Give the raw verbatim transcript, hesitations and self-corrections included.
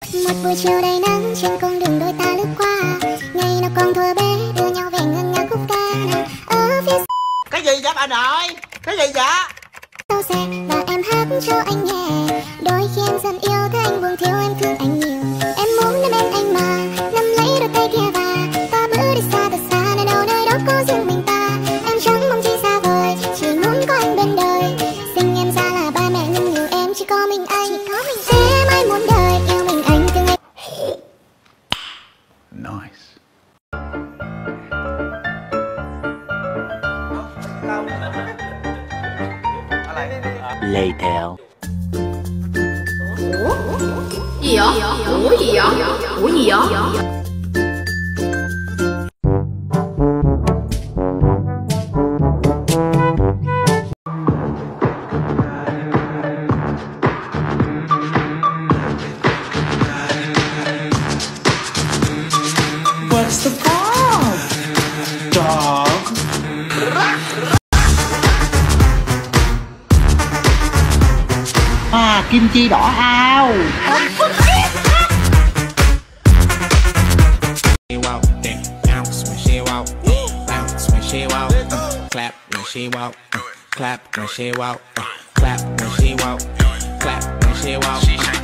Một buổi chiều đầy nắng trên con đường đôi ta lướt qua, ngày nào còn thơ bé đưa nhau về ngân nga khúc ca ở phía cái gì vậy bà nội, cái gì vậy sau xe và em hát cho anh nghe. Đôi khi em dần yêu thấy anh buồn thiếu em thương anh nhiều, em muốn đến bên anh mà nắm lấy đôi tay kia và ta bước đi xa thật xa nơi đâu nơi đó có riêng mình ta. Em chẳng mong chi xa vời, chỉ muốn có anh bên đời. Sinh em ra là ba mẹ nhưng nhiều em chỉ có mình anh, chỉ có mình em ai muốn đời yêu mình anh từ ngày. Nice. Later. Ủa? Gì vậy? Ủa gì vậy? Ủa gì vậy? What's the problem, dog? À, kim chi đỏ ao. Clap when she walk, clap when she walk, clap when she walk, clap when she walk.